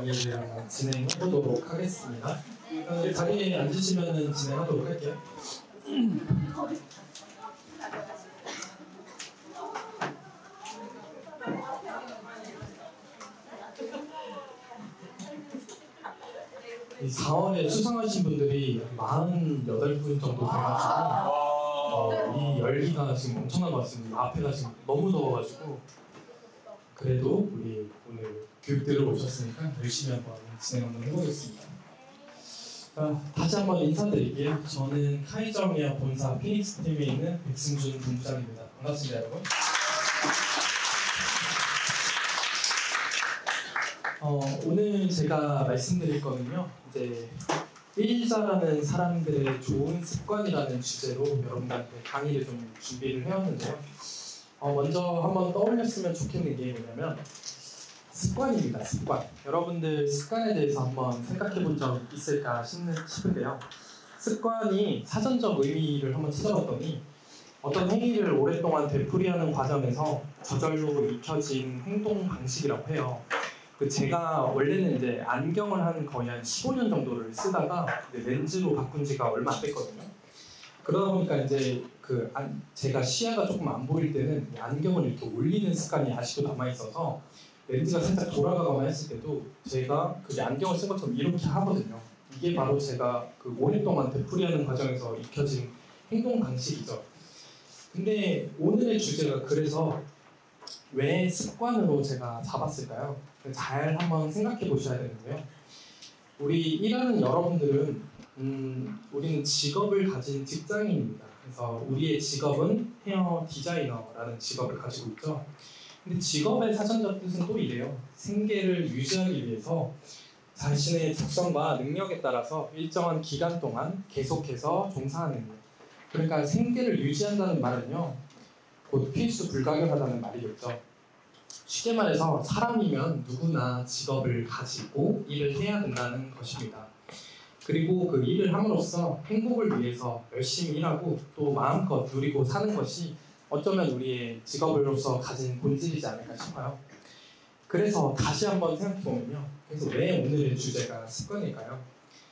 강의를 진행해보도록 하겠습니다. 자리에 앉으시면 진행하도록 할게요. 이 4월에 수상하신 분들이 48분 정도 돼가지고 이 열기가 지금 엄청난 것 같습니다. 앞에가 지금 너무 더워가지고 그래도 우리 오늘 교육들을 오셨으니까 열심히 한번 진행 한번 해보겠습니다. 다시 한번 인사드릴게요. 저는 카이저미아 본사 피닉스 팀에 있는 백승준 본부장입니다. 반갑습니다, 여러분. 오늘 제가 말씀드릴 거는요, 이제 일자라는 사람들의 좋은 습관이라는 주제로 여러분들한테 강의를 좀 준비를 해왔는데요. 먼저 한번 떠올렸으면 좋겠는 게 뭐냐면 습관입니다. 습관. 여러분들 습관에 대해서 한번 생각해 본 적 있을까 싶은데요. 습관이 사전적 의미를 한번 찾아봤더니 어떤 행위를 오랫동안 되풀이하는 과정에서 저절로 익혀진 행동 방식이라고 해요. 제가 원래는 이제 안경을 한 거의 한 15년 정도를 쓰다가 렌즈로 바꾼 지가 얼마 안 됐거든요. 그러다 보니까 이제 제가 시야가 조금 안 보일 때는 안경을 이렇게 올리는 습관이 아직도 남아있어서 렌즈가 살짝 돌아가거나 했을 때도 제가 안경을 쓴 것처럼 이렇게 하거든요. 이게 바로 제가 오랫동안 되풀이하는 과정에서 익혀진 행동 방식이죠. 근데 오늘의 주제가 그래서 왜 습관으로 제가 잡았을까요? 잘 한번 생각해 보셔야 되는데요. 우리 일하는 여러분들은 우리는 직업을 가진 직장인입니다. 그래서 우리의 직업은 헤어 디자이너라는 직업을 가지고 있죠. 근데 직업의 사전적 뜻은 또 이래요. 생계를 유지하기 위해서 자신의 적성과 능력에 따라서 일정한 기간 동안 계속해서 종사하는 일. 그러니까 생계를 유지한다는 말은요, 곧 필수 불가결하다는 말이겠죠. 쉽게 말해서 사람이면 누구나 직업을 가지고 일을 해야 된다는 것입니다. 그리고 그 일을 함으로써 행복을 위해서 열심히 일하고 또 마음껏 누리고 사는 것이 어쩌면 우리의 직업으로서 가진 본질이지 않을까 싶어요. 그래서 다시 한번 생각해보면요. 그래서 왜 오늘의 주제가 습관일까요?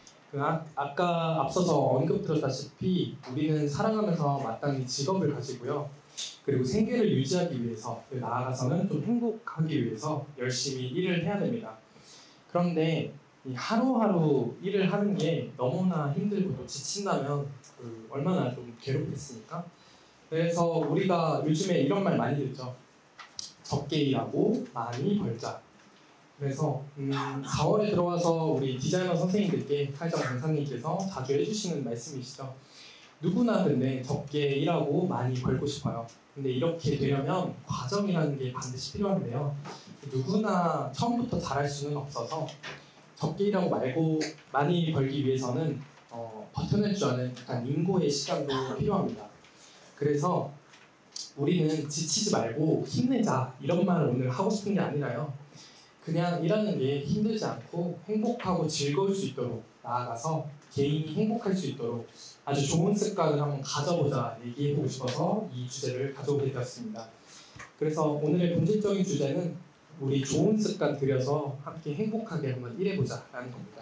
아까 앞서서 언급드렸다시피 우리는 살아가면서 마땅히 직업을 가지고요. 그리고 생계를 유지하기 위해서, 나아가서는 좀 행복하기 위해서 열심히 일을 해야 됩니다. 그런데 이 하루하루 일을 하는 게 너무나 힘들고 또 지친다면 얼마나 좀 괴롭겠습니까? 그래서 우리가 요즘에 이런 말 많이 듣죠. 적게 일하고 많이 벌자. 그래서 4월에 들어와서 우리 디자이너 선생님들께 칼정 강사님께서 자주 해주시는 말씀이시죠. 누구나 근데 적게 일하고 많이 벌고 싶어요. 근데 이렇게 되려면 과정이라는 게 반드시 필요한데요. 누구나 처음부터 잘할 수는 없어서 적게 일하고 말고 많이 벌기 위해서는 버텨낼 줄 아는 약간 인고의 시간도 필요합니다. 그래서 우리는 지치지 말고 힘내자 이런 말을 오늘 하고 싶은 게 아니라요. 그냥 일하는 게 힘들지 않고 행복하고 즐거울 수 있도록 나아가서 개인이 행복할 수 있도록 아주 좋은 습관을 한번 가져보자 얘기해보고 싶어서 이 주제를 가져오게 되었습니다. 그래서 오늘의 본질적인 주제는 우리 좋은 습관 들여서 함께 행복하게 한번 일해보자 라는 겁니다.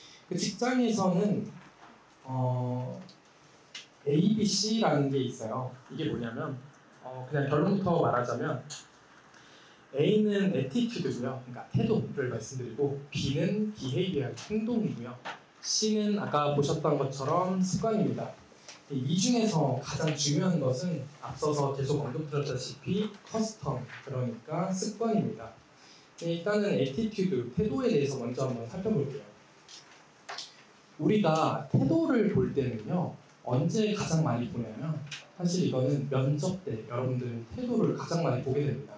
직장에서는 A, B, C라는 게 있어요. 이게 뭐냐면 그냥 결론부터 말하자면 A는 attitude고요. 그러니까 태도를 말씀드리고 B는 behavior, 행동이고요. C는 아까 보셨던 것처럼 습관입니다. 이 중에서 가장 중요한 것은 앞서서 계속 언급드렸다시피 커스텀, 그러니까 습관입니다. 일단은 attitude, 태도에 대해서 먼저 한번 살펴볼게요. 우리가 태도를 볼 때는요, 언제 가장 많이 보냐면 사실 이거는 면접 때 여러분들은 태도를 가장 많이 보게 됩니다.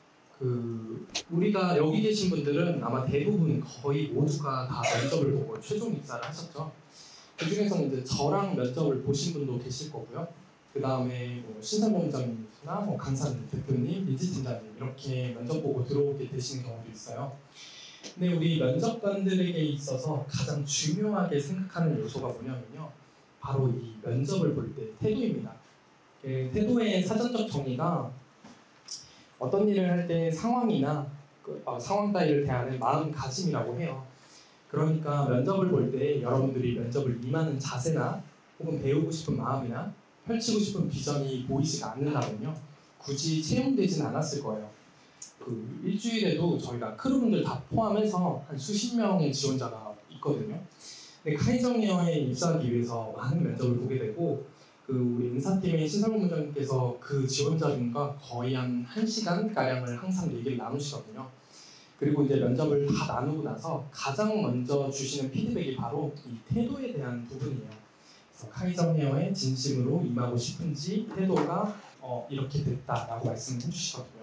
우리가 여기 계신 분들은 아마 대부분 거의 모두가 다 면접을 보고 최종 입사를 하셨죠. 그 중에서는 이제 저랑 면접을 보신 분도 계실 거고요. 그 다음에 신상본부장님이나 강사님, 대표님, 리지팀장님 이렇게 면접 보고 들어오게 되시는 경우도 있어요. 근데 우리 면접관들에게 있어서 가장 중요하게 생각하는 요소가 뭐냐면요, 바로 이 면접을 볼 때 태도입니다. 태도의 사전적 정의가 어떤 일을 할 때 상황이나 상황 따위를 대하는 마음가짐이라고 해요. 그러니까 면접을 볼 때 여러분들이 면접을 임하는 자세나 혹은 배우고 싶은 마음이나 펼치고 싶은 비전이 보이지가 않는다면요, 굳이 채용되진 않았을 거예요. 그 일주일에도 저희가 크루분들 다 포함해서 한 수십 명의 지원자가 있거든요. 근데 카이정리어에 입사하기 위해서 많은 면접을 보게 되고, 그 우리 인사팀의 신설본부장님께서 그 지원자분과 거의 한 1시간 가량을 항상 얘기를 나누시거든요. 그리고 이제 면접을 다 나누고 나서 가장 먼저 주시는 피드백이 바로 이 태도에 대한 부분이에요. 그래서 카이정리어에 진심으로 임하고 싶은지 태도가 이렇게 됐다라고 말씀을 해주시거든요.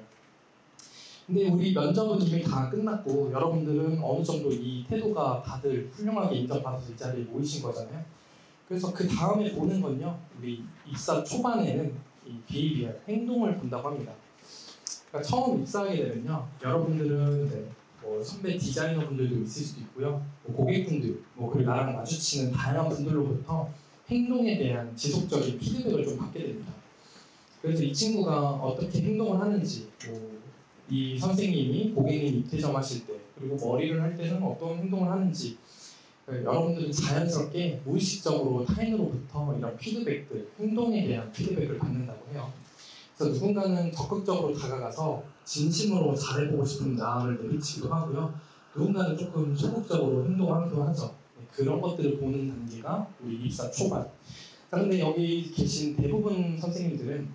근데 우리 면접은 이미 다 끝났고 여러분들은 어느 정도 이 태도가 다들 훌륭하게 인정받아서 이 자리에 모이신 거잖아요. 그래서 그 다음에 보는 건요, 우리 입사 초반에는 이 비헤이비얼, 행동을 본다고 합니다. 그러니까 처음 입사하게 되면요, 여러분들은 이제 뭐 선배 디자이너분들도 있을 수도 있고요, 뭐 고객분들, 그리고 나랑 마주치는 다양한 분들로부터 행동에 대한 지속적인 피드백을 좀 받게 됩니다. 그래서 이 친구가 어떻게 행동을 하는지, 이 선생님이 고객님 입퇴점 하실 때, 그리고 머리를 할 때는 어떤 행동을 하는지, 여러분들은 자연스럽게 무의식적으로 타인으로부터 이런 피드백들, 행동에 대한 피드백을 받는다고 해요. 그래서 누군가는 적극적으로 다가가서 진심으로 잘해보고 싶은 마음을 내비치기도 하고요. 누군가는 조금 소극적으로 행동하기도 하죠. 그런 것들을 보는 단계가 우리 입사 초반. 그런데 여기 계신 대부분 선생님들은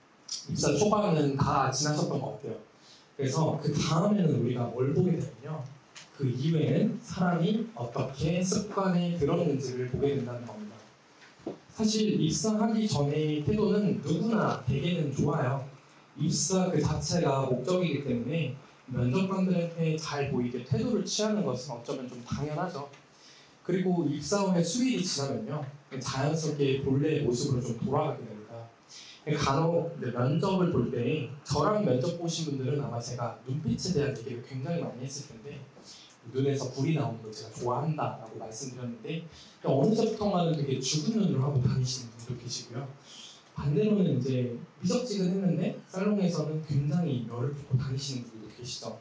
입사 초반은 다 지나셨던 것 같아요. 그래서 그 다음에는 우리가 뭘 보게 되면요, 그 이후에는 사람이 어떻게 습관에 들었는지를 보게 된다는 겁니다. 사실 입사하기 전의 태도는 누구나 대개는 좋아요. 입사 그 자체가 목적이기 때문에 면접관들한테 잘 보이게 태도를 취하는 것은 어쩌면 좀 당연하죠. 그리고 입사 후에 수일이 지나면요, 자연스럽게 본래의 모습으로 좀 돌아가게 됩니다. 간혹 면접을 볼 때 저랑 면접 보신 분들은 아마 제가 눈빛에 대한 얘기를 굉장히 많이 했을 텐데, 눈에서 불이 나오는 걸 제가 좋아한다라고 말씀드렸는데, 어느새부턴가는 되게 죽은 눈으로 하고 다니시는 분도 계시고요. 반대로는 이제 미적지근했는데 살롱에서는 굉장히 열을 붓고 다니시는 분들도 계시죠.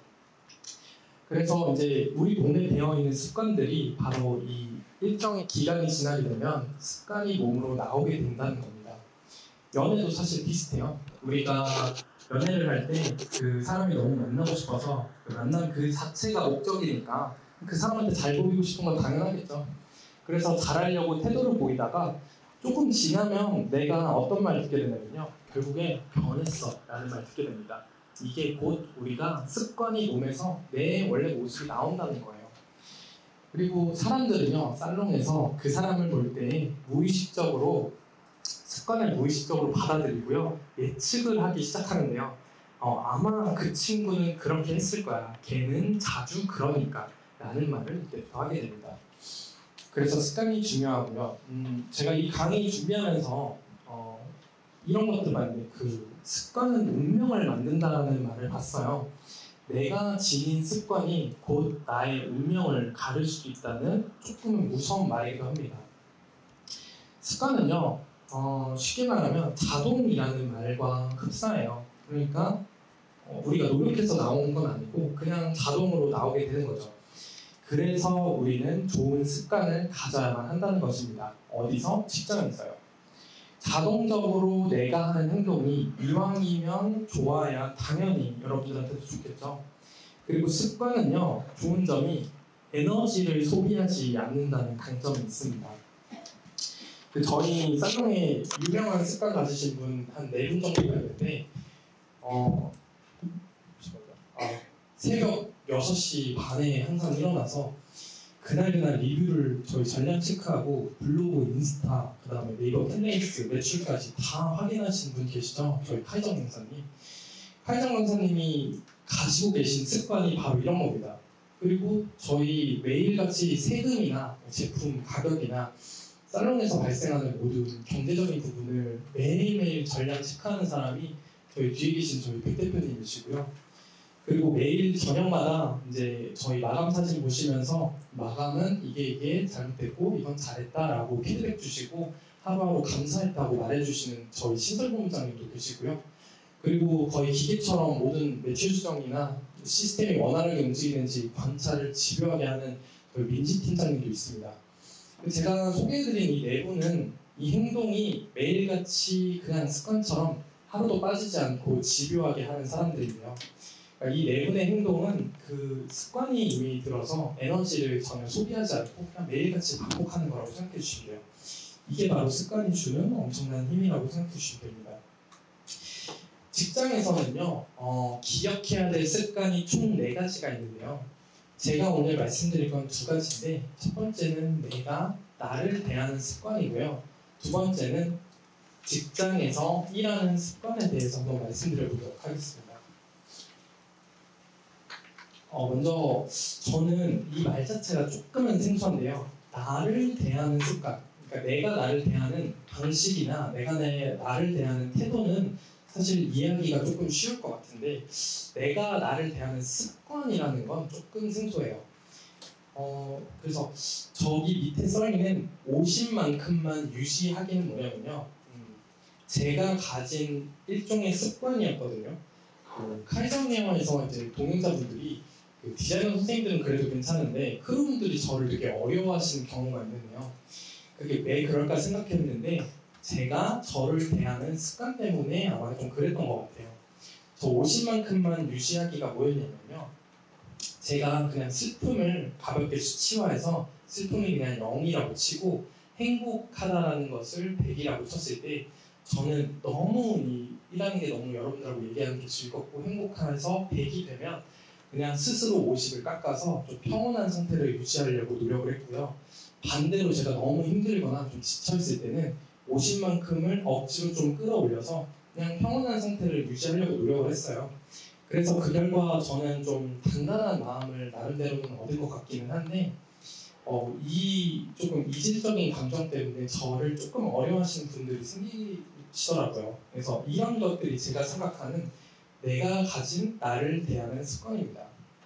그래서 이제 우리 몸에 배어 있는 습관들이 바로 이 일정의 기간이 지나게 되면 습관이 몸으로 나오게 된다는 겁니다. 연애도 사실 비슷해요. 우리가 연애를 할 때 그 사람이 너무 만나고 싶어서 만난 그 자체가 목적이니까 그 사람한테 잘 보이고 싶은 건 당연하겠죠. 그래서 잘하려고 태도를 보이다가 조금 지나면 내가 어떤 말을 듣게 되냐면요, 결국에 변했어 라는 말을 듣게 됩니다. 이게 곧 우리가 습관이 몸에서 내 원래 모습이 나온다는 거예요. 그리고 사람들은요, 살롱에서 그 사람을 볼 때 무의식적으로 습관을 무의식적으로 받아들이고요, 예측을 하기 시작하는데요. 아마 그 친구는 그렇게 했을 거야, 걔는 자주 그러니까 라는 말을 이때부터 하게 됩니다. 그래서 습관이 중요하고요. 제가 이 강의 준비하면서 이런 것들 봤는데, 그 습관은 운명을 만든다는 말을 봤어요. 내가 지닌 습관이 곧 나의 운명을 가를 수도 있다는 조금은 무서운 말이기도 합니다. 습관은요, 쉽게 말하면 자동이라는 말과 흡사해요. 그러니까 우리가 노력해서 나오는 건 아니고 그냥 자동으로 나오게 되는 거죠. 그래서 우리는 좋은 습관을 가져야만 한다는 것입니다. 어디서? 직장에서요. 자동적으로 내가 하는 행동이 이왕이면 좋아야 당연히 여러분들한테도 좋겠죠. 그리고 습관은요, 좋은 점이 에너지를 소비하지 않는다는 강점이 있습니다. 저희 살롱에 유명한 습관 가지신 분 한 4분 정도가 있는데, 새벽 6시 반에 항상 일어나서 그날 리뷰를 저희 전량 체크하고 블로그, 인스타, 그 다음에 네이버 플레이스 매출까지 다 확인하시는 분 계시죠? 저희 카이정 강사님. 카이정 강사님이 가지고 계신 습관이 바로 이런 겁니다. 그리고 저희 매일같이 세금이나 제품 가격이나 살롱에서 발생하는 모든 경제적인 부분을 매일매일 전량 체크하는 사람이 저희 뒤에 계신 저희 백 대표님이시고요. 그리고 매일 저녁마다 이제 저희 마감 사진 보시면서 마감은 이게 잘못됐고 이건 잘했다라고 피드백 주시고 하루하루 감사했다고 말해주시는 저희 신설본부장님도 계시고요. 그리고 거의 기계처럼 모든 매출 수정이나 시스템이 원활하게 움직이는지 관찰을 집요하게 하는 그 민지 팀장님도 있습니다. 제가 소개해드린 이 네 분은 이 행동이 매일같이 그냥 습관처럼 하루도 빠지지 않고 집요하게 하는 사람들이에요. 그러니까 이 네 분의 행동은 그 습관이 이미 들어서 에너지를 전혀 소비하지 않고 그냥 매일같이 반복하는 거라고 생각해 주시면 돼요. 이게 바로 습관이 주는 엄청난 힘이라고 생각해 주시면 됩니다. 직장에서는요, 기억해야 될 습관이 총 4가지가 있는데요. 제가 오늘 말씀드릴 건 2가지인데, 첫 번째는 내가 나를 대하는 습관이고요. 두 번째는 직장에서 일하는 습관에 대해서 한번 말씀드려 보도록 하겠습니다. 먼저 저는 이 말 자체가 조금은 생소한데요. 나를 대하는 습관, 그러니까 내가 나를 대하는 방식이나 내가 나를 대하는 태도는 사실 이해하기가 조금 쉬울 것 같은데 내가 나를 대하는 습관이라는 건 조금 생소해요. 그래서 저기 밑에 써있는 50만큼만 유지하기는 뭐냐면요. 제가 가진 일종의 습관이었거든요. 카이전 영화에서 이제 동행자분들이 그 디자이너 선생님들은 그래도 괜찮은데 크루분들이 저를 되게 어려워하시는 경우가 있는데요. 그게 왜 그럴까 생각했는데 제가 저를 대하는 습관 때문에 아마 좀 그랬던 것 같아요. 저 50만큼만 유지하기가 뭐였냐면요. 제가 그냥 슬픔을 가볍게 수치화해서 슬픔이 그냥 0이라고 치고 행복하다라는 것을 100이라고 쳤을 때 저는 너무 일하는 게 너무 여러분들하고 얘기하는 게 즐겁고 행복해서 100이 되면 그냥 스스로 50을 깎아서 좀 평온한 상태를 유지하려고 노력을 했고요. 반대로 제가 너무 힘들거나 좀 지쳐있을 때는 50만큼을 억지로 좀 끌어올려서 그냥 평온한 상태를 유지하려고 노력을 했어요. 그래서 그 결과 저는 좀 단단한 마음을 나름대로는 얻은 것 같기는 한데 이 조금 이질적인 감정 때문에 저를 조금 어려워하시는 분들이 생기시더라고요. 그래서 이런 것들이 제가 생각하는 내가 가진 나를 대하는 습관입니다.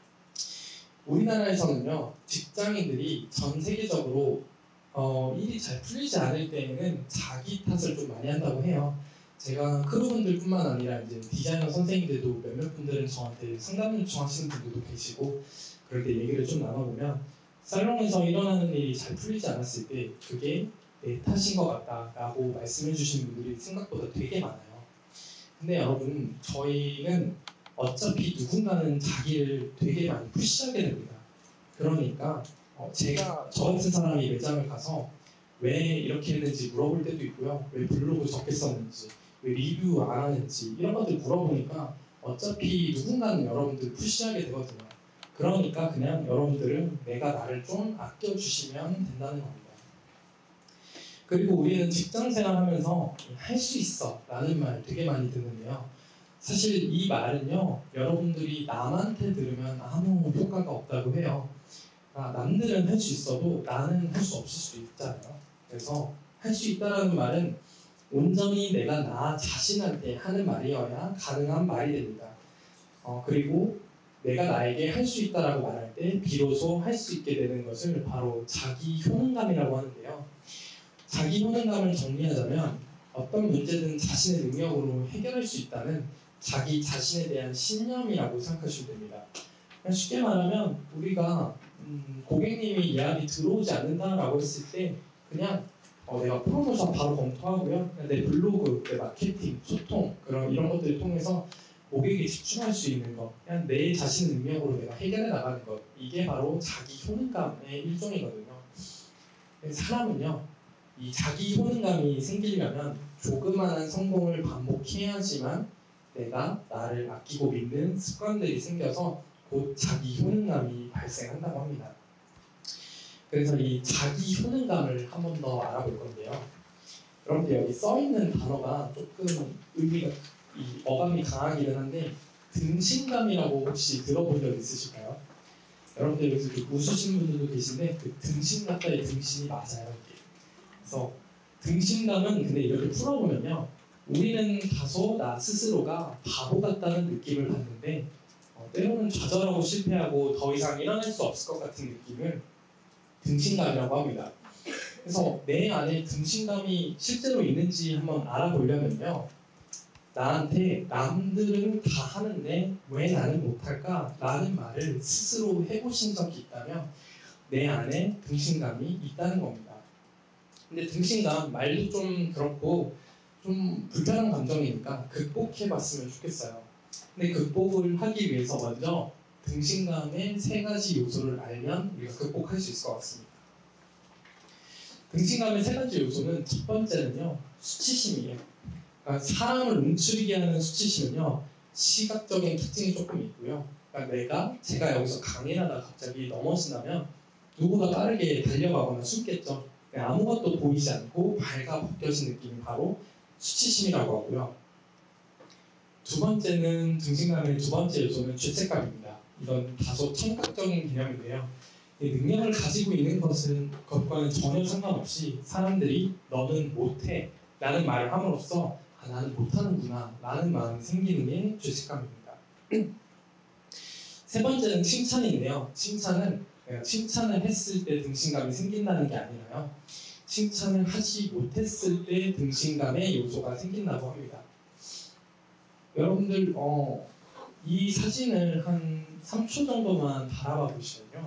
우리나라에서는요, 직장인들이 전 세계적으로 일이 잘 풀리지 않을 때에는 자기 탓을 좀 많이 한다고 해요. 제가 크루분들뿐만 아니라 이제 디자이너 선생님들도 몇몇 분들은 저한테 상담 요청하시는 분들도 계시고 그럴 때 얘기를 좀 나눠보면 살롱에서 일어나는 일이 잘 풀리지 않았을 때 그게 내 탓인 것 같다라고 말씀해 주시는 분들이 생각보다 되게 많아요. 근데 여러분 저희는 어차피 누군가는 자기를 되게 많이 푸시하게 됩니다. 그러니까 제가 저 같은 사람이 매장을 가서 왜 이렇게 했는지 물어볼 때도 있고요. 왜 블로그 적게 썼는지, 왜 리뷰 안 하는지 이런 것들 물어보니까 어차피 누군가는 여러분들 푸시하게 되거든요. 그러니까 그냥 여러분들은 내가 나를 좀 아껴주시면 된다는 겁니다. 그리고 우리는 직장생활 하면서 할 수 있어 라는 말 되게 많이 듣는데요. 사실 이 말은요, 여러분들이 남한테 들으면 아무 효과가 없다고 해요. 남들은 할 수 있어도 나는 할 수 없을 수도 있잖아요. 그래서 할 수 있다라는 말은 온전히 내가 나 자신한테 하는 말이어야 가능한 말이 됩니다. 그리고 내가 나에게 할 수 있다라고 말할 때 비로소 할 수 있게 되는 것을 바로 자기 효능감이라고 하는데요. 자기 효능감을 정리하자면 어떤 문제든 자신의 능력으로 해결할 수 있다는 자기 자신에 대한 신념이라고 생각하시면 됩니다. 쉽게 말하면 우리가 고객님이 예약이 들어오지 않는다라고 했을 때 그냥 내가 프로모션 바로 검토하고요. 내 블로그, 내 마케팅, 소통 이런 것들을 통해서 고객이 집중할 수 있는 것, 그냥 내 자신의 능력으로 내가 해결해 나가는 것, 이게 바로 자기 효능감의 일종이거든요. 사람은요, 이 자기 효능감이 생기려면 조그마한 성공을 반복해야지만 내가 나를 아끼고 믿는 습관들이 생겨서 곧 자기 효능감이 발생한다고 합니다. 그래서 이 자기 효능감을 한 번 더 알아볼 건데요. 여러분들 여기 써있는 단어가 조금 의미가 어감이 강하기는 한데 등신감이라고 혹시 들어본 적 있으실까요? 여러분들 여기서 좀 웃으시는 분들도 계신데 그 등신 같다의 등신이 맞아요. 이게. 그래서 등신감은 근데 이렇게 풀어보면요, 우리는 다소 나 스스로가 바보 같다는 느낌을 받는데 때로는 좌절하고 실패하고 더 이상 일어날 수 없을 것 같은 느낌을 등신감이라고 합니다. 그래서 내 안에 등신감이 실제로 있는지 한번 알아보려면요, 나한테 남들은 다 하는데 왜 나는 못할까? 라는 말을 스스로 해보신 적이 있다면 내 안에 등신감이 있다는 겁니다. 근데 등신감 말도 좀 그렇고 좀 불편한 감정이니까 극복해봤으면 좋겠어요. 근데 극복을 하기 위해서 먼저 등신감의 3가지 요소를 알면 우리가 극복할 수 있을 것 같습니다. 등신감의 3가지 요소는 첫 번째는요, 수치심이에요. 그러니까 사람을 움츠리게 하는 수치심은요, 시각적인 특징이 조금 있고요. 그러니까 제가 여기서 강연하다가 갑자기 넘어진다면 누구보다 빠르게 달려가거나 숨겠죠. 아무것도 보이지 않고 발가 벗겨진 느낌이 바로 수치심이라고 하고요. 두 번째는 등신감의 2번째 요소는 죄책감입니다. 이건 다소 청각적인 개념인데요. 능력을 가지고 있는 것과는 전혀 상관없이 사람들이 너는 못해 라는 말을 함으로써 나는 못하는구나 라는 마음이 생기는 게 죄책감입니다. 3번째는 칭찬인데요. 칭찬을 했을 때 등신감이 생긴다는 게 아니라요. 칭찬을 하지 못했을 때 등신감의 요소가 생긴다고 합니다. 여러분들 이 사진을 한 3초 정도만 바라봐 보시면요.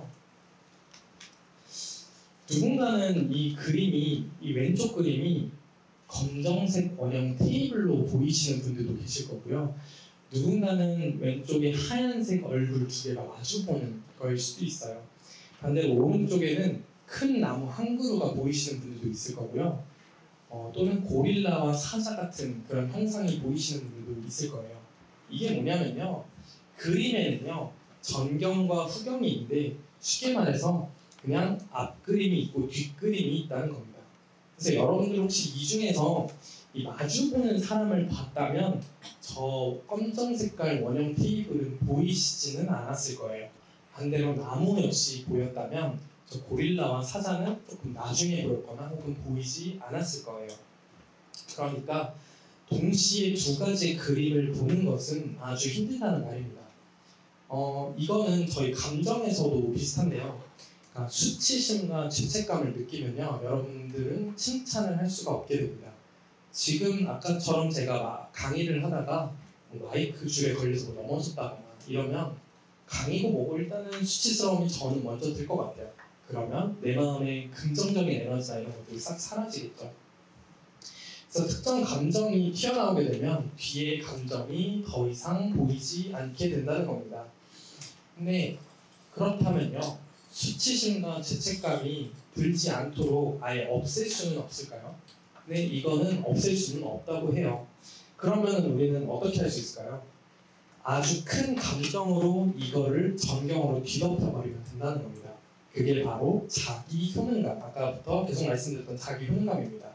누군가는 이 왼쪽 그림이 검정색 원형 테이블로 보이시는 분들도 계실 거고요. 누군가는 왼쪽에 하얀색 얼굴 2개가 마주보는 거일 수도 있어요. 반대로 오른쪽에는 큰 나무 한 그루가 보이시는 분들도 있을 거고요. 또는 고릴라와 사자 같은 그런 형상이 보이시는 분들도 있을 거예요. 이게 뭐냐면요. 그림에는요. 전경과 후경이 있는데 쉽게 말해서 그냥 앞그림이 있고 뒷그림이 있다는 겁니다. 그래서 여러분들 혹시 이 중에서 이 마주보는 사람을 봤다면 저 검정 색깔 원형 테이블은 보이시지는 않았을 거예요. 반대로 나무 역시 보였다면 저 고릴라와 사자는 조금 나중에 보였거나 혹은 보이지 않았을 거예요. 그러니까 동시에 2가지 그림을 보는 것은 아주 힘들다는 말입니다. 이거는 저희 감정에서도 비슷한데요. 그러니까 수치심과 죄책감을 느끼면요, 여러분들은 칭찬을 할 수가 없게 됩니다. 지금 아까처럼 제가 강의를 하다가 마이크 줄에 걸려서 넘어졌다거나 이러면 강의고 뭐고 일단은 수치스러움이 저는 먼저 들 것 같아요. 그러면 내 마음에 긍정적인 에너지나 이런 것들이 싹 사라지겠죠. 그래서 특정 감정이 튀어나오게 되면 뒤의 감정이 더 이상 보이지 않게 된다는 겁니다. 근데 그렇다면요, 수치심과 죄책감이 들지 않도록 아예 없앨 수는 없을까요? 네, 이거는 없앨 수는 없다고 해요. 그러면 우리는 어떻게 할 수 있을까요? 아주 큰 감정으로 이거를 전경으로 뒤덮여버리면 된다는 겁니다. 그게 바로 자기 효능감, 아까부터 계속 말씀드렸던 자기 효능감입니다.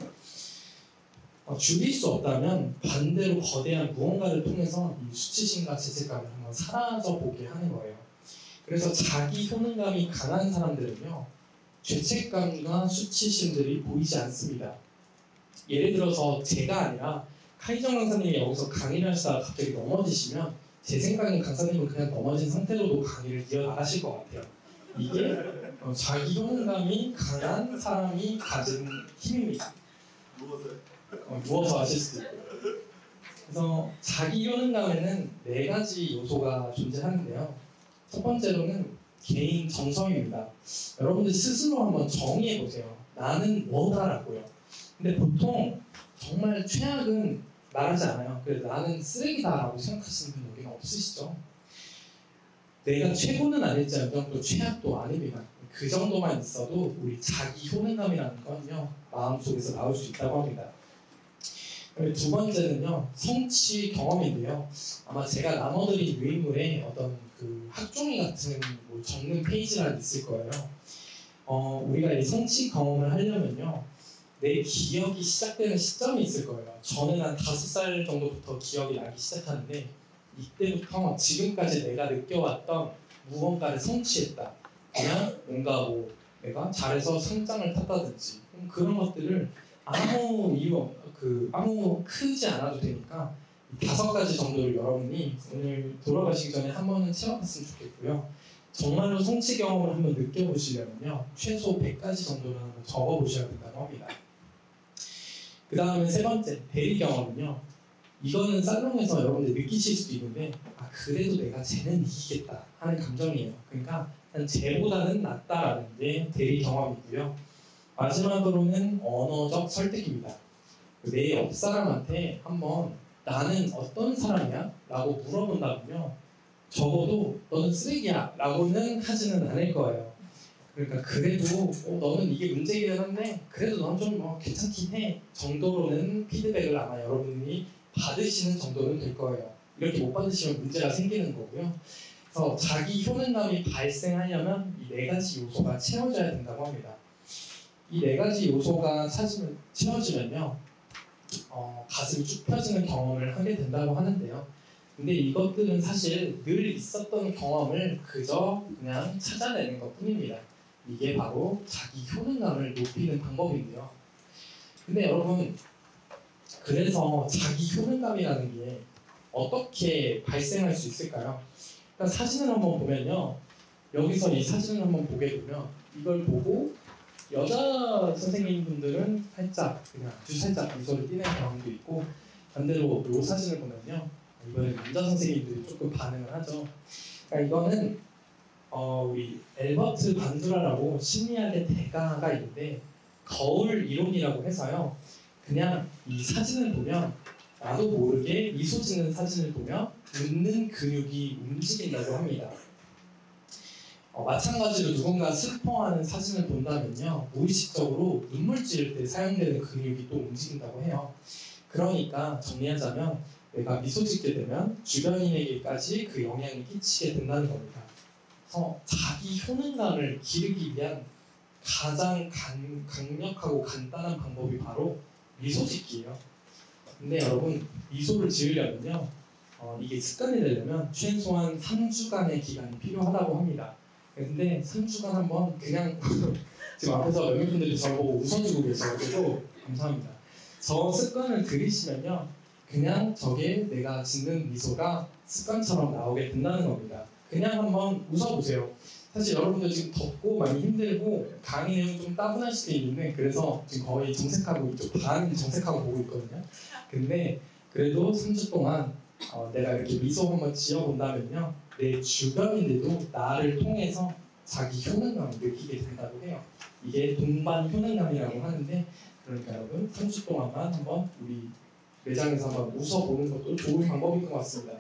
죽일 수 없다면 반대로 거대한 무언가를 통해서 이 수치심과 죄책감을 한번 사라져보게 하는 거예요. 그래서 자기 효능감이 강한 사람들은요, 죄책감과 수치심들이 보이지 않습니다. 예를 들어서 제가 아니라 카이정 강사님이 여기서 강의를 하시다가 갑자기 넘어지시면 제 생각엔 강사님은 그냥 넘어진 상태로도 강의를 이어나가실 것 같아요. 이게 자기 효능감이 강한 사람이 가진 힘입니다. 누워서 하실 수도 있고요. 그래서 자기 효능감에는 4가지 요소가 존재하는데요. 첫 번째로는 개인 정성입니다. 여러분들 스스로 한번 정의해보세요. 나는 뭐다라고요. 근데 보통 정말 최악은 말하지 않아요. 그래서 나는 쓰레기다라고 생각하시는 분 여기는 없으시죠? 내가 최고는 아닐지언정 또 최악도 아닙니다. 그 정도만 있어도 우리 자기 효능감이라는 건요, 마음속에서 나올 수 있다고 합니다. 2번째는요, 성취 경험인데요. 아마 제가 나눠드린 유인물에 어떤 그 학종이 같은 뭐 적는 페이지가 있을 거예요. 우리가 이 성취 경험을 하려면요, 내 기억이 시작되는 시점이 있을 거예요. 저는 한 5살 정도부터 기억이 나기 시작하는데 이때부터 지금까지 내가 느껴왔던 무언가를 성취했다. 그냥 뭔가 뭐 내가 잘해서 상장을 탔다든지 그런 것들을 아무 이유 아무 크지 않아도 되니까 5가지 정도를 여러분이 오늘 돌아가시기 전에 한 번은 체험했으면 좋겠고요. 정말로 성취 경험을 한번 느껴보시려면요, 최소 100가지 정도는 한번 적어보셔야 된다고 합니다. 그 다음에 3번째, 대리 경험은요, 이거는 살롱에서 여러분들 느끼실 수도 있는데 그래도 내가 쟤는 이기겠다 하는 감정이에요. 그러니까 쟤보다는 낫다라는 게 대리 경험이고요. 마지막으로는 언어적 설득입니다. 내 옆 사람한테 한번 나는 어떤 사람이야? 라고 물어본다면요. 적어도 너는 쓰레기야 라고는 하지는 않을 거예요. 그러니까 그래도 너는 이게 문제이긴 한데 그래도 넌 좀 괜찮긴 해 정도로는 피드백을 아마 여러분이 받으시는 정도는 될 거예요. 이렇게 못 받으시면 문제가 생기는 거고요. 그래서 자기 효능감이 발생하려면 이 네 가지 요소가 채워져야 된다고 합니다. 이 네 가지 요소가 채워지면요 가슴이 쭉 펴지는 경험을 하게 된다고 하는데요. 근데 이것들은 사실 늘 있었던 경험을 그저 그냥 찾아내는 것 뿐입니다. 이게 바로 자기 효능감을 높이는 방법인데요. 근데 여러분, 그래서 자기 효능감이라는 게 어떻게 발생할 수 있을까요? 그러니까 사진을 한번 보면요. 여기서 이 사진을 한번 보게 되면 이걸 보고 여자 선생님분들은 살짝 그냥 아주 살짝 미소를 띠는 경험도 있고 반대로 이 사진을 보면요. 이거는 남자 선생님들이 조금 반응을 하죠. 그러니까 이거는 우리 엘버트 반두라라고 심리학의 대가가 있는데 거울 이론이라고 해서요. 그냥 이 사진을 보면 나도 모르게 미소 짓는 사진을 보면 웃는 근육이 움직인다고 합니다. 마찬가지로 누군가 슬퍼하는 사진을 본다면요. 무의식적으로 눈물 찔릴 때 사용되는 근육이 또 움직인다고 해요. 그러니까 정리하자면 내가 미소 짓게 되면 주변인에게까지 그 영향이 끼치게 된다는 겁니다. 그래서 자기 효능감을 기르기 위한 가장 강력하고 간단한 방법이 바로 미소 짓기예요. 근데 여러분 미소를 지으려면요 이게 습관이 되려면 최소한 3주간의 기간이 필요하다고 합니다. 근데 3주간 한번 그냥 지금 앞에서 몇몇 분들이 저를 보고 웃어주고 계셔가지고 감사합니다. 저 습관을 들이시면요 그냥 저게 내가 짓는 미소가 습관처럼 나오게 된다는 겁니다. 그냥 한번 웃어보세요. 사실 여러분들 지금 덥고 많이 힘들고 강의 내용 좀 따분할 수도 있는데 그래서 지금 거의 정색하고 이쪽 반 정색하고 보고 있거든요. 근데 그래도 3주 동안 내가 이렇게 미소 한번 지어본다면요 내 주변인들도 나를 통해서 자기 효능감을 느끼게 된다고 해요. 이게 동반 효능감이라고 하는데 그러니까 여러분 3주 동안만 한번 우리 매장에서 한번 웃어보는 것도 좋은 방법인 것 같습니다.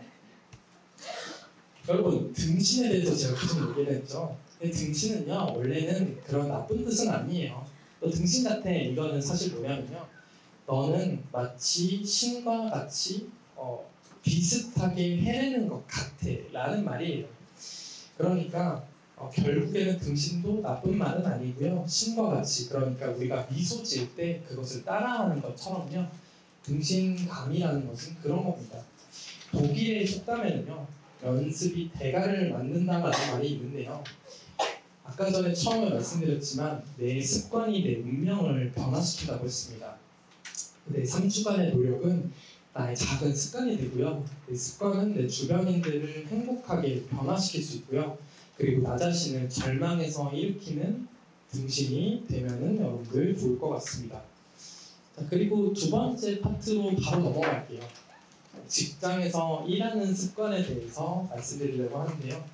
여러분 등신에 대해서 제가 계속 얘기를 했죠. 근데 등신은요 원래는 그런 나쁜 뜻은 아니에요. 너 등신 같아 이거는 사실 뭐냐면요 너는 마치 신과 같이 비슷하게 해내는 것 같아 라는 말이에요. 그러니까 결국에는 등신도 나쁜 말은 아니고요 신과 같이 그러니까 우리가 미소 지을 때 그것을 따라하는 것처럼요 등신감이라는 것은 그런 겁니다. 독일의 속담에는요 연습이 대가를 만든다는 말이 있는데요. 아까 전에 처음에 말씀드렸지만 내 습관이 내 운명을 변화시킨다고 했습니다. 내 3주간의 노력은 나의 작은 습관이 되고요. 내 습관은 내 주변인들을 행복하게 변화시킬 수 있고요. 그리고 나 자신을 절망에서 일으키는 등신이 되면은 여러분들 좋을 것 같습니다. 자, 그리고 두 번째 파트로 바로 넘어갈게요. 직장에서 일하는 습관에 대해서 말씀드리려고 하는데요.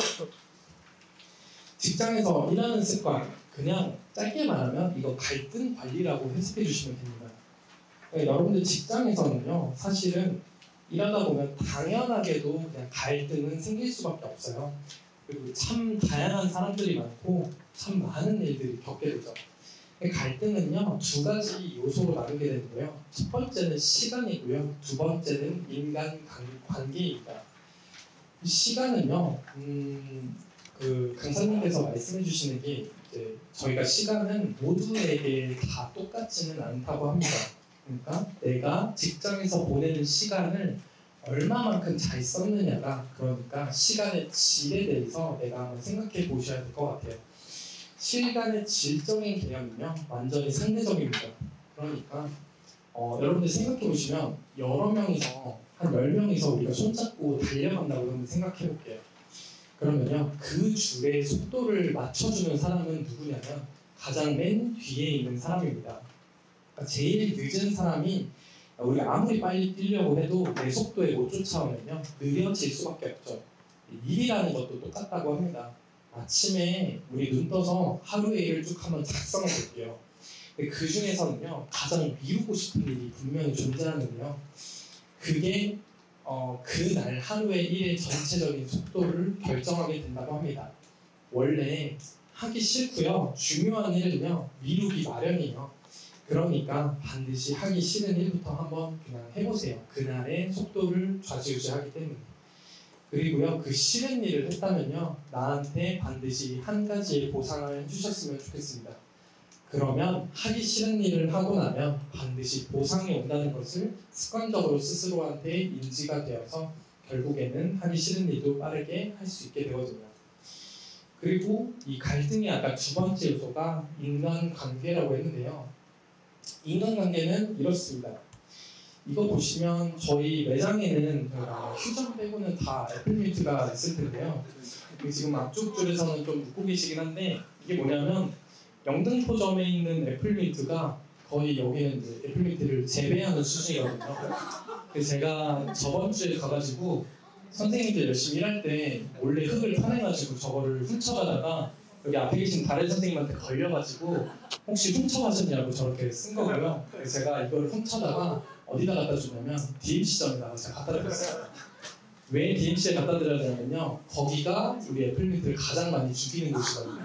직장에서 일하는 습관, 그냥 짧게 말하면 이거 갈등 관리라고 해석해 주시면 됩니다. 네, 여러분들 직장에서는요, 사실은 일하다 보면 당연하게도 그냥 갈등은 생길 수밖에 없어요. 그리고 참 다양한 사람들이 많고 참 많은 일들이 겪게 되죠. 갈등은요 두 가지 요소로 나누게 되는데요. 첫 번째는 시간이고요. 두 번째는 인간 관계입니다. 시간은요, 그 강사님께서 말씀해 주시는 게 이제 저희가 시간은 모두에게 다 똑같지는 않다고 합니다. 그러니까 내가 직장에서 보내는 시간을 얼마만큼 잘 썼느냐가 그러니까 시간의 질에 대해서 내가 한번 생각해 보셔야 될 것 같아요. 시간의 질적인 개념은요 완전히 상대적입니다. 그러니까 여러분들 생각해 보시면 여러 명이서 한 10명이서 우리가 손잡고 달려간다고 한번 생각해 볼게요. 그러면요 그 줄의 속도를 맞춰주는 사람은 누구냐면 가장 맨 뒤에 있는 사람입니다. 그러니까 제일 늦은 사람이 우리가 아무리 빨리 뛰려고 해도 내 속도에 못 쫓아오면요 느려질 수밖에 없죠. 일이라는 것도 똑같다고 합니다. 아침에 우리 눈 떠서 하루의 일을 쭉 한번 작성해 볼게요. 근데 그 중에서는요 가장 미루고 싶은 일이 분명히 존재하는데요. 그게 그날 하루의 일의 전체적인 속도를 결정하게 된다고 합니다. 원래 하기 싫고요 중요한 일은요 미루기 마련이에요. 그러니까 반드시 하기 싫은 일부터 한번 그냥 해보세요. 그날의 속도를 좌지우지하기 때문에. 그리고요 그 싫은 일을 했다면요 나한테 반드시 한 가지의 보상을 해주셨으면 좋겠습니다. 그러면 하기 싫은 일을 하고 나면 반드시 보상이 온다는 것을 습관적으로 스스로한테 인지가 되어서 결국에는 하기 싫은 일도 빠르게 할 수 있게 되거든요. 그리고 이 갈등의 아까 두 번째 요소가 인간관계라고 했는데요. 인간관계는 이렇습니다. 이거 보시면 저희 매장에는 휴전 빼고는 다 애플민트가 있을 텐데요. 지금 앞쪽 줄에서는 좀 묻고 계시긴 한데 이게 뭐냐면 영등포점에 있는 애플민트가 거의 여기는 이제 애플민트를 재배하는 수준이거든요. 그래서 제가 저번 주에 가가지고 선생님들 열심히 일할 때 몰래 흙을 파내가지고 저거를 훔쳐가다가 여기 앞에 계신 다른 선생님한테 걸려가지고 혹시 훔쳐가셨냐고 저렇게 쓴 거고요. 그래서 제가 이걸 훔쳐다가 어디다 갖다 주냐면 DMC점에다가 제가 갖다 드렸어요. 왜 DMC에 갖다 드려야 되냐면요. 거기가 우리 애플민트를 가장 많이 죽이는 곳이거든요.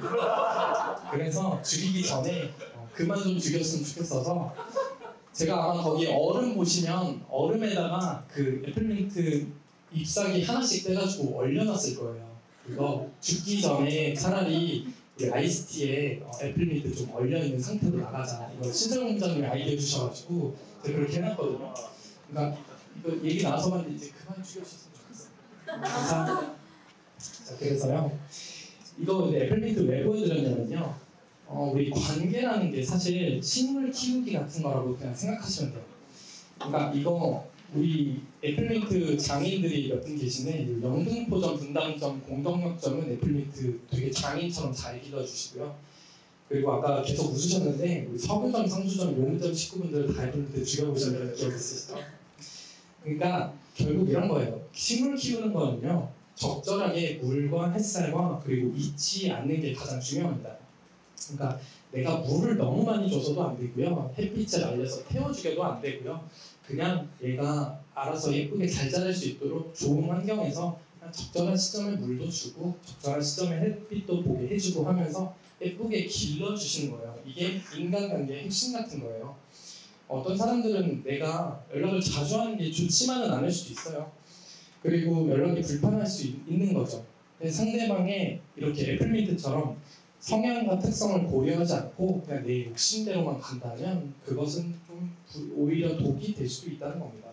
그래서 죽이기 전에 그만 좀 죽였으면 좋겠어서 제가 아마 거기 얼음 보시면 얼음에다가 그 애플민트 잎사귀 하나씩 떼가지고 얼려놨을 거예요. 이거 죽기 전에 차라리 아이스티에 애플민트 좀 얼려있는 상태로 나가자. 이거 신설공 부장님이 아이디어 주셔가지고 제가 그렇게 해놨거든요. 그러니까 이거 얘기 나와서 봤는데 이제 그만 죽여주셨으면 좋겠어요. 감사합니다. 자, 그래서요. 이거 애플민트 왜 보여드렸냐면요. 우리 관계라는 게 사실 식물 키우기 같은 거라고 그냥 생각하시면 돼요. 그러니까 이거 우리 애플민트 장인들이 몇 분 계시네. 영등포점, 분당점, 공덕역점은 애플민트 되게 장인처럼 잘 길러주시고요. 그리고 아까 계속 웃으셨는데 우리 서구점, 상수점, 용점 식구분들 다 애플민트 죽여보셨는 기억 있으시죠? 그러니까 결국 이런 거예요. 식물 키우는 거는요. 적절하게 물과 햇살과 그리고 잊지 않는 게 가장 중요합니다. 그러니까 내가 물을 너무 많이 줘서도 안 되고요. 햇빛에 말려서 태워주게도 안 되고요. 그냥 얘가 알아서 예쁘게 잘 자랄 수 있도록 좋은 환경에서 적절한 시점에 물도 주고 적절한 시점에 햇빛도 보게 해주고 하면서 예쁘게 길러주시는 거예요. 이게 인간관계의 핵심 같은 거예요. 어떤 사람들은 내가 연락을 자주 하는 게 좋지만은 않을 수도 있어요. 그리고 연락이 불편할 수 있는 거죠. 상대방의 이렇게 애플민트처럼 성향과 특성을 고려하지 않고 그냥 내 욕심대로만 간다면 그것은 좀 오히려 독이 될 수도 있다는 겁니다.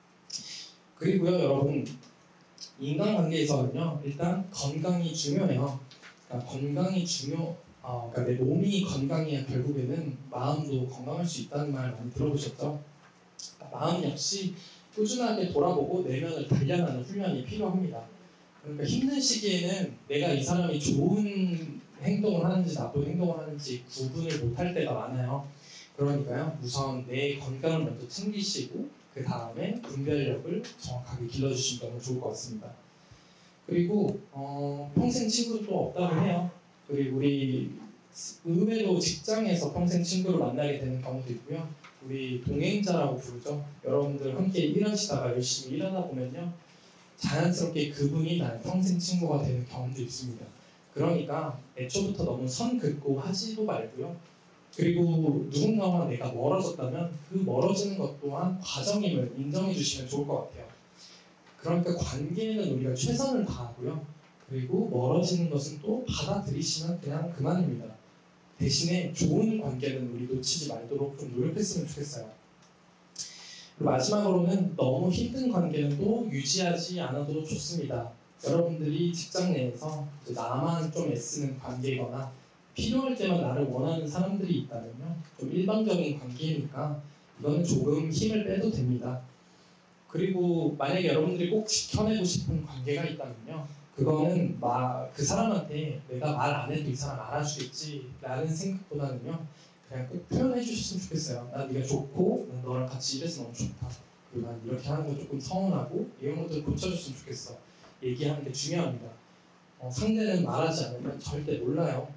그리고요 여러분 인간관계에서는요 일단 건강이 중요해요. 그러니까 건강이 그러니까 내 몸이 건강해야 결국에는 마음도 건강할 수 있다는 말 많이 들어보셨죠? 그러니까 마음 역시 꾸준하게 돌아보고 내면을 단련하는 훈련이 필요합니다. 그러니까 힘든 시기에는 내가 이 사람이 좋은 행동을 하는지 나쁜 행동을 하는지 구분을 못할 때가 많아요. 그러니까요 우선 내 건강을 먼저 챙기시고 그 다음에 분별력을 정확하게 길러주시면 너무 좋을 것 같습니다. 그리고 평생 친구도 없다고 해요. 그리고 우리 의외로 직장에서 평생 친구를 만나게 되는 경우도 있고요. 우리 동행자라고 부르죠. 여러분들 함께 일하시다가 열심히 일하다 보면요 자연스럽게 그분이 나의 평생 친구가 되는 경우도 있습니다. 그러니까 애초부터 너무 선 긋고 하지도 말고요. 그리고 누군가와 내가 멀어졌다면 그 멀어지는 것 또한 과정임을 인정해 주시면 좋을 것 같아요. 그러니까 관계에는 우리가 최선을 다하고요. 그리고 멀어지는 것은 또 받아들이시면 그냥 그만입니다. 대신에 좋은 관계는 우리 놓치지 말도록 좀 노력했으면 좋겠어요. 그리고 마지막으로는 너무 힘든 관계는 또 유지하지 않아도 좋습니다. 여러분들이 직장 내에서 나만 좀 애쓰는 관계거나 필요할 때만 나를 원하는 사람들이 있다면요. 좀 일방적인 관계니까 이거는 조금 힘을 빼도 됩니다. 그리고 만약에 여러분들이 꼭 지켜내고 싶은 관계가 있다면요. 그거는 그 사람한테 내가 말 안 해도 이 사람 알아주겠지 라는 생각보다는요. 그냥 꼭 표현해 주셨으면 좋겠어요. 난 네가 좋고 난 너랑 같이 일해서 너무 좋다. 그리고 난 이렇게 하는 건 조금 서운하고 이런 것들 고쳐줬으면 좋겠어. 얘기하는 게 중요합니다. 상대는 말하지 않으면 절대 몰라요.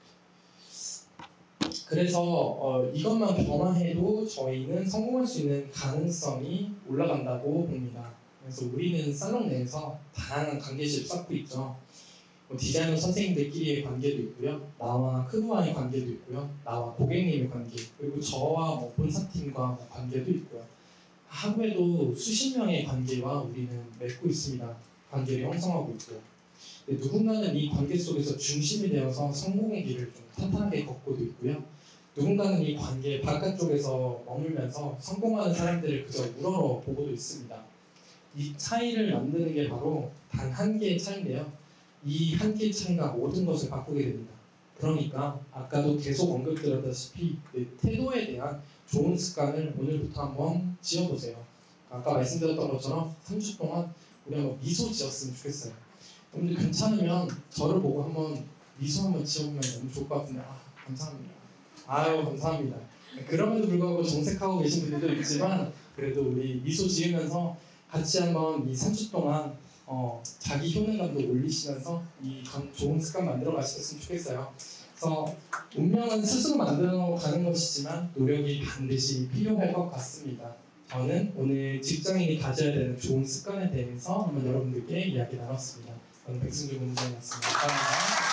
그래서 이것만 변화해도 저희는 성공할 수 있는 가능성이 올라간다고 봅니다. 그래서 우리는 살롱 내에서 다양한 관계를 쌓고 있죠. 디자이너 선생님들끼리의 관계도 있고요, 나와 크루와의 관계도 있고요, 나와 고객님의 관계, 그리고 저와 본사팀과 관계도 있고요. 하루에도 수십 명의 관계와 우리는 맺고 있습니다. 관계를 형성하고 있고요. 누군가는 이 관계 속에서 중심이 되어서 성공의 길을 좀 탄탄하게 걷고도 있고요. 누군가는 이 관계 바깥쪽에서 머물면서 성공하는 사람들을 그저 우러러 보고도 있습니다. 이 차이를 만드는 게 바로 단 한 개의 차이인데요. 이 한 개의 차이가 모든 것을 바꾸게 됩니다. 그러니까 아까도 계속 언급드렸다시피 태도에 대한 좋은 습관을 오늘부터 한번 지어보세요. 아까 말씀드렸던 것처럼 3주 동안 우리 한번 미소 지었으면 좋겠어요. 여러분들 괜찮으면 저를 보고 한번 미소 한번 지어보면 너무 좋을 것 같은데 감사합니다. 아유 감사합니다. 그럼에도 불구하고 정색하고 계신 분들도 있지만 그래도 우리 미소 지으면서 같이 한번 이 3주 동안 자기 효능감도 올리시면서 이 좋은 습관 만들어 가셨으면 좋겠어요. 그래서 운명은 스스로 만들어 가는 것이지만 노력이 반드시 필요할 것 같습니다. 저는 오늘 직장인이 가져야 되는 좋은 습관에 대해서 한번 여러분들께 이야기 나눴습니다. 저는 백승주 본부장이었습니다. 감사합니다.